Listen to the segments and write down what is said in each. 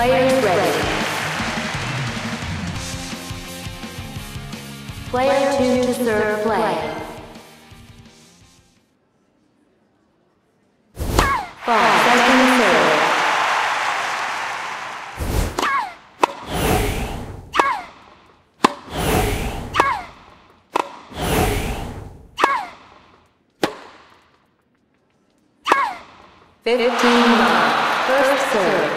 Players ready. Player 2 to serve play. 5 seconds serve. First serve.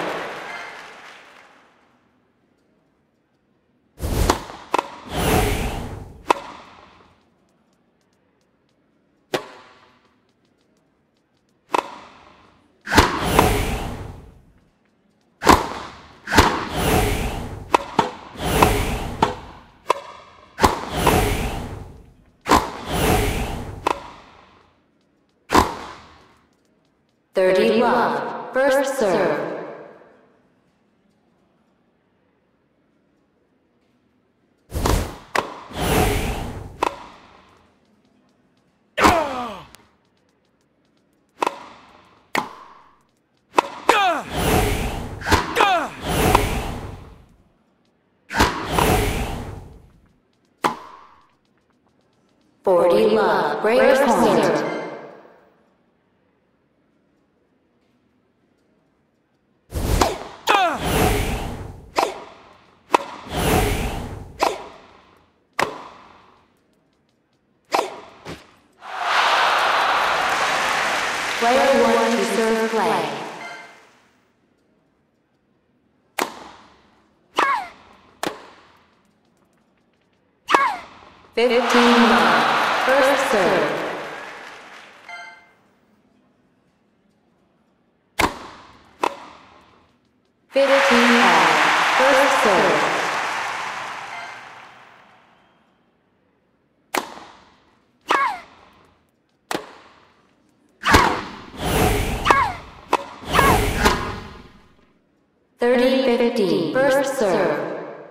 Love. First serve. Love. Break point. Player 1 to serve play. First serve. First serve. First serve.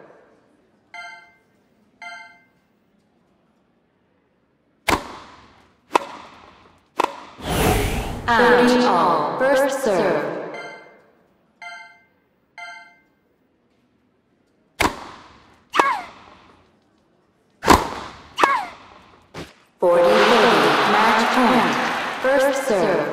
All. First serve. Match point. First serve.